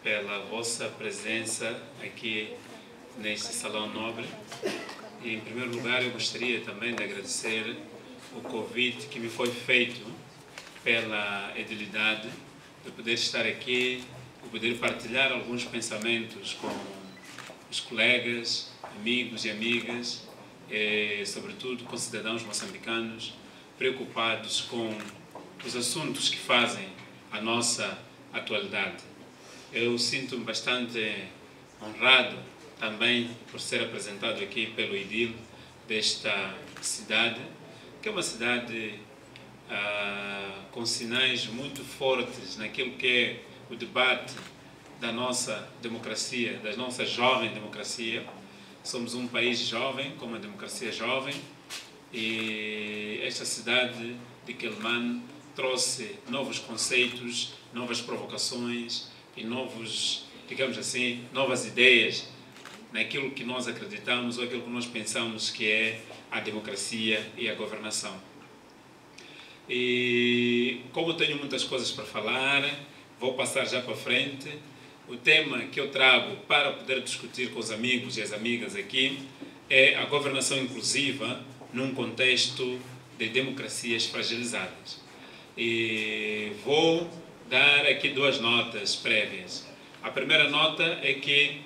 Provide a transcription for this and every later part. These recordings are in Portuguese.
pela vossa presença aqui neste Salão Nobre. E, em primeiro lugar, eu gostaria também de agradecer o convite que me foi feito pela edilidade de poder estar aqui, de poder partilhar alguns pensamentos com os colegas, amigos e amigas, e, sobretudo, com cidadãos moçambicanos preocupados com os assuntos que fazem a nossa atualidade. Eu sinto-me bastante honrado também por ser apresentado aqui pelo edil desta cidade, que é uma cidade com sinais muito fortes naquilo que é o debate da nossa democracia, da nossa jovem democracia. Somos um país jovem, com uma democracia jovem, e esta cidade de Quelimane trouxe novos conceitos, novas provocações e novos, digamos assim, novas ideias naquilo que nós acreditamos ou aquilo que nós pensamos que é a democracia e a governação. E como tenho muitas coisas para falar, vou passar já para frente. O tema que eu trago para poder discutir com os amigos e as amigas aqui é a governação inclusiva num contexto de democracias fragilizadas. E vou dar aqui duas notas prévias. A primeira nota é que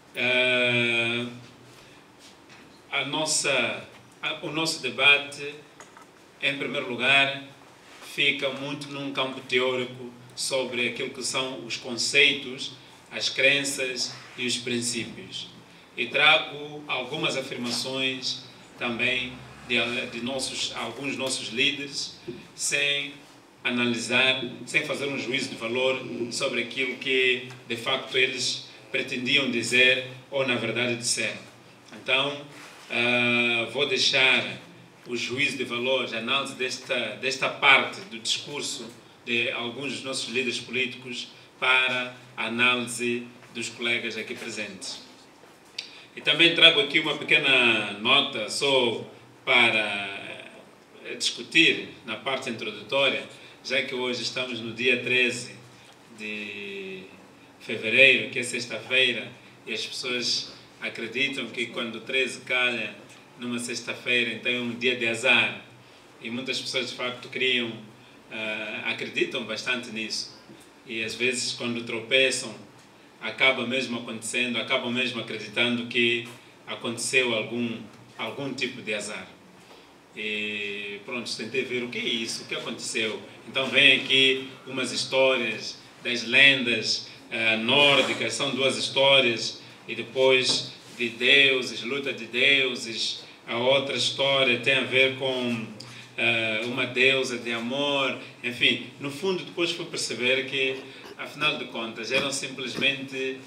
o nosso debate, em primeiro lugar, fica muito num campo teórico sobre aquilo que são os conceitos, as crenças e os princípios. E trago algumas afirmações também de alguns nossos líderes, sem analisar, sem fazer um juízo de valor sobre aquilo que, de facto, eles pretendiam dizer ou, na verdade, disseram. Então, vou deixar o juízo de valor, a análise desta parte do discurso de alguns dos nossos líderes políticos para a análise dos colegas aqui presentes. E também trago aqui uma pequena nota só para discutir na parte introdutória, já que hoje estamos no dia 13 de fevereiro, que é sexta-feira, e as pessoas acreditam que quando 13 calha numa sexta-feira, então é um dia de azar. E muitas pessoas, de facto, acreditam bastante nisso. E às vezes, quando tropeçam, acaba mesmo acontecendo, acabam mesmo acreditando que aconteceu algum tipo de azar. E pronto, tentei ver o que é isso, o que aconteceu. Então vem aqui umas histórias das lendas nórdicas, são duas histórias, e depois de deuses, luta de deuses. A outra história tem a ver com uma deusa de amor. Enfim, no fundo, depois fui perceber que, afinal de contas, eram simplesmente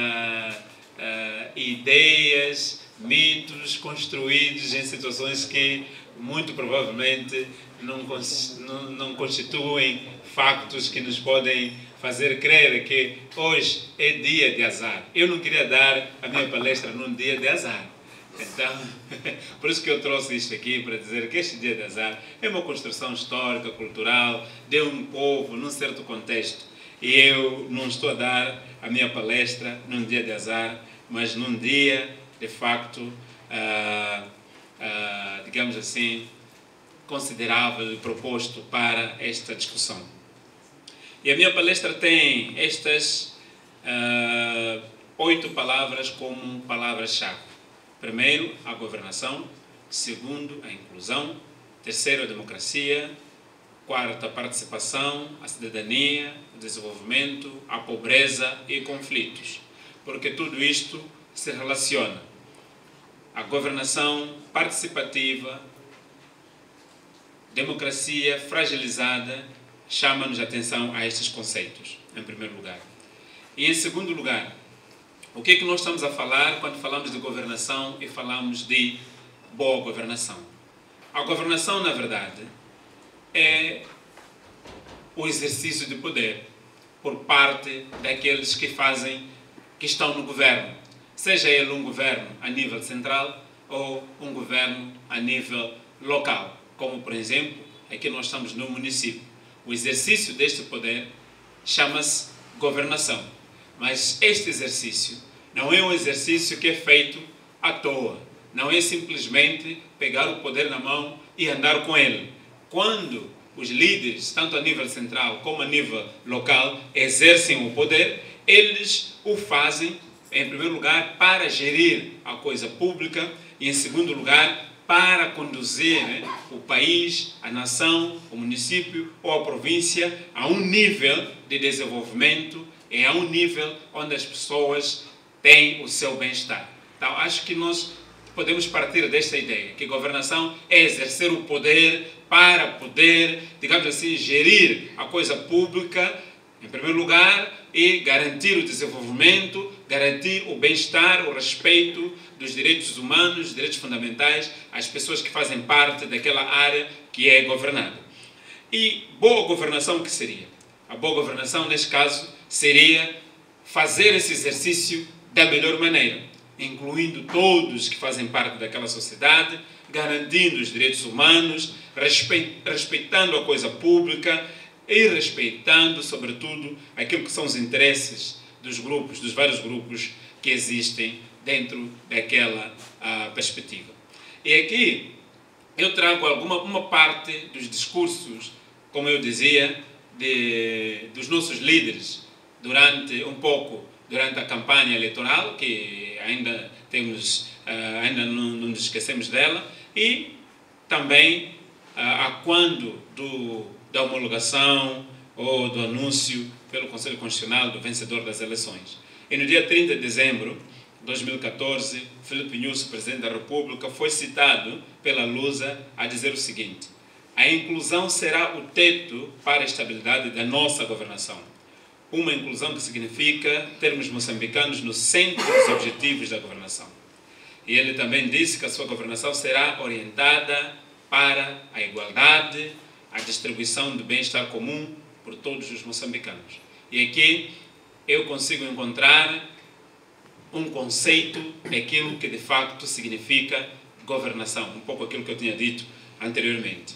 ideias, mitos construídos em situações que muito provavelmente não constituem factos que nos podem fazer crer que hoje é dia de azar. Eu não queria dar a minha palestra num dia de azar. Então, por isso que eu trouxe isto aqui, para dizer que este dia de azar é uma construção histórica, cultural, de um povo, num certo contexto. E eu não estou a dar a minha palestra num dia de azar, mas num dia, de facto, digamos assim, considerável e proposto para esta discussão. E a minha palestra tem estas 8 palavras como palavras-chave. Primeiro, a governação. Segundo, a inclusão. Terceiro, a democracia. Quarto, a participação, a cidadania, o desenvolvimento, a pobreza e conflitos. Porque tudo isto se relaciona. A governação participativa, democracia fragilizada, chama-nos a atenção a estes conceitos, em primeiro lugar. E, em segundo lugar, o que é que nós estamos a falar quando falamos de governação e falamos de boa governação? A governação, na verdade, é o exercício de poder por parte daqueles que estão no governo, seja ele um governo a nível central ou um governo a nível local, como, por exemplo, aqui nós estamos no município. O exercício deste poder chama-se governação. Mas este exercício não é um exercício que é feito à toa. Não é simplesmente pegar o poder na mão e andar com ele. Quando os líderes, tanto a nível central como a nível local, exercem o poder, eles o fazem, em primeiro lugar, para gerir a coisa pública e, em segundo lugar, para conduzir o país, a nação, o município ou a província a um nível de desenvolvimento e a um nível onde as pessoas têm o seu bem-estar. Então, acho que nós podemos partir desta ideia, que governação é exercer o poder para poder, digamos assim, gerir a coisa pública, em primeiro lugar, e garantir o desenvolvimento, garantir o bem-estar, o respeito dos direitos humanos, direitos fundamentais, às pessoas que fazem parte daquela área que é governada. E boa governação o que seria? A boa governação, neste caso, seria fazer esse exercício da melhor maneira, incluindo todos que fazem parte daquela sociedade, garantindo os direitos humanos, respeitando a coisa pública e respeitando, sobretudo, aquilo que são os interesses dos grupos, dos vários grupos que existem dentro daquela perspectiva. E aqui eu trago uma parte dos discursos, como eu dizia, dos nossos líderes durante a campanha eleitoral, que ainda não nos esquecemos dela, e também quando da homologação ou do anúncio pelo Conselho Constitucional do vencedor das eleições. E no dia 30 de dezembro de 2014, Filipe Nyusi, Presidente da República, foi citado pela Lusa a dizer o seguinte: a inclusão será o teto para a estabilidade da nossa governação. Uma inclusão que significa termos moçambicanos no centro dos objetivos da governação. E ele também disse que a sua governação será orientada para a igualdade, a distribuição do bem-estar comum por todos os moçambicanos. E aqui eu consigo encontrar um conceito daquilo que de facto significa governação, um pouco aquilo que eu tinha dito anteriormente.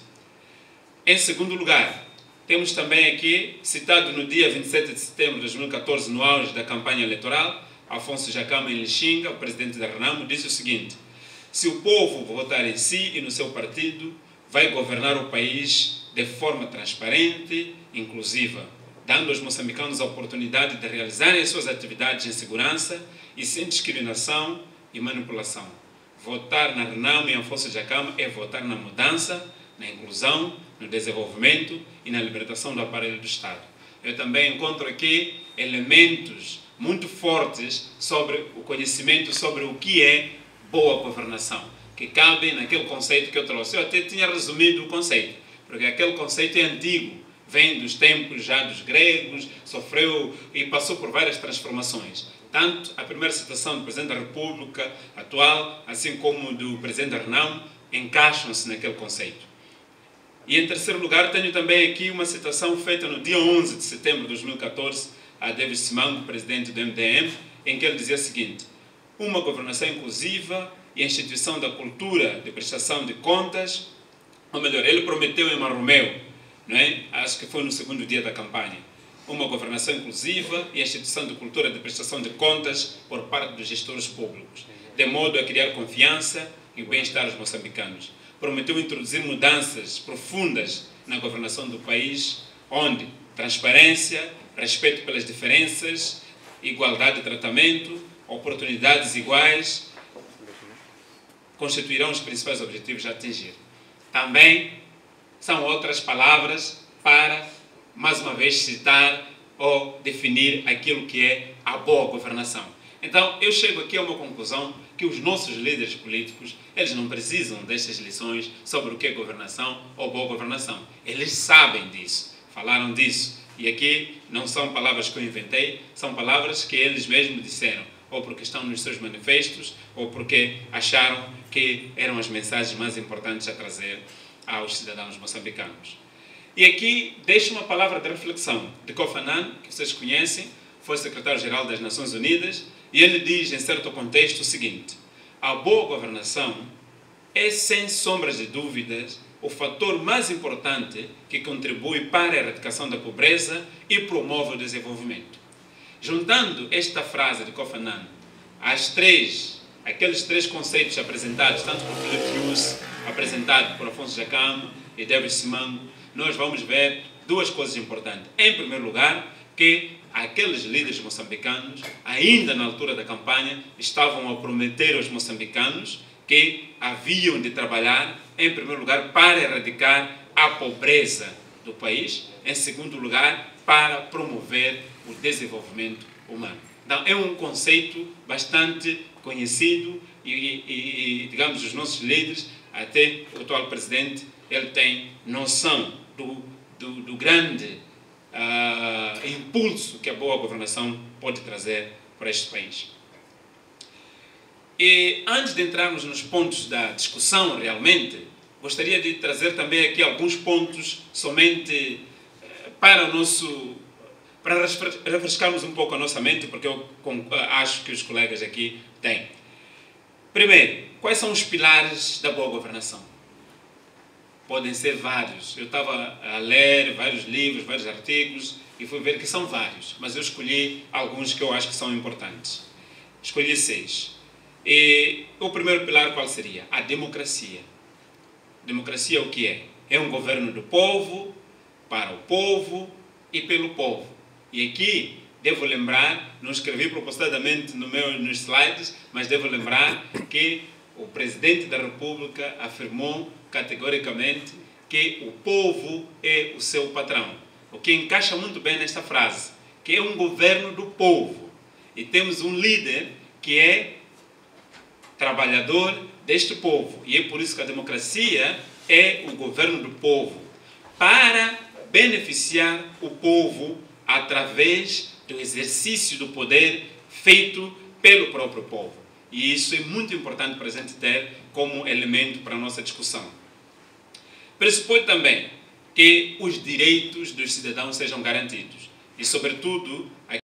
Em segundo lugar, temos também aqui, citado no dia 27 de setembro de 2014, no auge da campanha eleitoral, Afonso Jacama em Lixinga, o presidente da Renamo, disse o seguinte: se o povo votar em si e no seu partido, vai governar o país de forma transparente, inclusiva, dando aos moçambicanos a oportunidade de realizarem as suas atividades em segurança e sem discriminação e manipulação. Votar na Renamo e Afonso Jacama é votar na mudança, na inclusão, no desenvolvimento e na libertação do aparelho do Estado. Eu também encontro aqui elementos muito fortes sobre o conhecimento sobre o que é boa governação, que cabem naquele conceito que eu trouxe. Eu até tinha resumido o conceito, porque aquele conceito é antigo, vem dos tempos já dos gregos, sofreu e passou por várias transformações. Tanto a primeira citação do Presidente da República atual, assim como do Presidente da Renamo, encaixam-se naquele conceito. E em terceiro lugar, tenho também aqui uma citação feita no dia 11 de setembro de 2014, a David Simango, presidente do MDM, em que ele dizia o seguinte: uma governação inclusiva e a instituição da cultura de prestação de contas, ou melhor, ele prometeu em Marromeu, não é? Acho que foi no segundo dia da campanha, uma governação inclusiva e a instituição de cultura de prestação de contas por parte dos gestores públicos, de modo a criar confiança e o bem-estar dos moçambicanos. Prometeu introduzir mudanças profundas na governação do país, onde transparência, respeito pelas diferenças, igualdade de tratamento, oportunidades iguais constituirão os principais objetivos a atingir. Também são outras palavras para, mais uma vez, citar ou definir aquilo que é a boa governação. Então, eu chego aqui a uma conclusão que os nossos líderes políticos, eles não precisam destas lições sobre o que é governação ou boa governação. Eles sabem disso, falaram disso. E aqui não são palavras que eu inventei, são palavras que eles mesmos disseram, ou porque estão nos seus manifestos, ou porque acharam que eram as mensagens mais importantes a trazer aos cidadãos moçambicanos. E aqui deixo uma palavra de reflexão de Kofi Annan, que vocês conhecem, foi secretário-geral das Nações Unidas, e ele diz, em certo contexto, o seguinte: a boa governação é, sem sombras de dúvidas, o fator mais importante que contribui para a erradicação da pobreza e promove o desenvolvimento. juntando esta frase de Kofi Annan, aqueles três conceitos apresentados, tanto por Philip Hughes, apresentado por Afonso Jacamo e David Simango, nós vamos ver duas coisas importantes. Em primeiro lugar, que aqueles líderes moçambicanos, ainda na altura da campanha, estavam a prometer aos moçambicanos que haviam de trabalhar, em primeiro lugar, para erradicar a pobreza do país, em segundo lugar, para promover o desenvolvimento humano. Então, é um conceito bastante conhecido e digamos, os nossos líderes, até o atual presidente, ele tem noção do grande impulso que a boa governação pode trazer para este país. E antes de entrarmos nos pontos da discussão realmente, gostaria de trazer também aqui alguns pontos somente para refrescarmos um pouco a nossa mente, porque eu acho que os colegas aqui têm. Primeiro, quais são os pilares da boa governação? Podem ser vários. Eu estava a ler vários livros, vários artigos e fui ver que são vários, mas eu escolhi alguns que eu acho que são importantes. Escolhi 6. E o primeiro pilar qual seria? A democracia. Democracia o que é? É um governo do povo, para o povo e pelo povo. E aqui devo lembrar, não escrevi propositadamente nos slides, mas devo lembrar que o Presidente da República afirmou categoricamente que o povo é o seu patrão. O que encaixa muito bem nesta frase, que é um governo do povo. E temos um líder que é trabalhador deste povo. E é por isso que a democracia é o governo do povo, para beneficiar o povo através do exercício do poder feito pelo próprio povo. E isso é muito importante para a gente ter como elemento para a nossa discussão. Pressupõe também que os direitos dos cidadãos sejam garantidos. E, sobretudo,